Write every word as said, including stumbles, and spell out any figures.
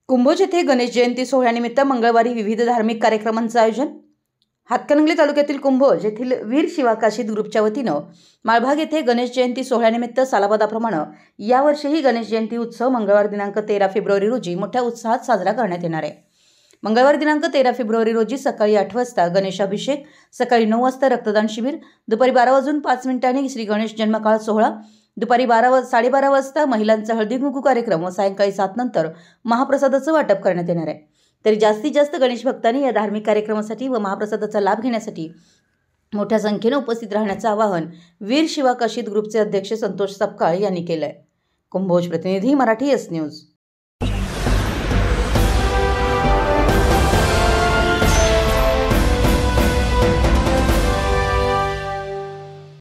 कुंभोज येथे गणेश जयंती सोहळ्यानिमित्त मंगळवारी विविध धार्मिक कार्यक्रमांचं आयोजन। हातकणंगले तालुक्यातील कुंभोज येथील वीर शिवाकाशीद ग्रुपच्या वतीनं माळभाग येथे गणेश जयंती सोहळ्यानिमित्त सालाबादाप्रमाणे यावर्षीही गणेश जयंती उत्सव मंगळवार दिनांक तेरा फेब्रुवारी रोजी मोठ्या उत्साहात साजरा करण्यात येणार आहे। मंगळवार दिनांक तेरा फेब्रुवारी रोजी सकाळी आठ वाजता गणेशाभिषेक, सकाळी नऊ वाजता रक्तदान शिबिर, दुपारी बारा वाजून पाच मिनिटांनी श्री गणेश जन्मकाळ सोहळा, दुपारी बारा वा साडेबारा वाजता महिलांचा हळदी कुंकू कार्यक्रम व सायंकाळी सात नंतर महाप्रसादाचं वाटप करण्यात येणार आहे। तरी जास्तीत जास्त गणेश भक्तांनी या धार्मिक कार्यक्रमासाठी व महाप्रसादाचा लाभ घेण्यासाठी मोठ्या संख्येने उपस्थित राहण्याचं आवाहन वीर शिवाकाशीद ग्रुपचे अध्यक्ष संतोष सपकाळ यांनी केलं आहे। कुंभोज प्रतिनिधी मराठी एस न्यूज।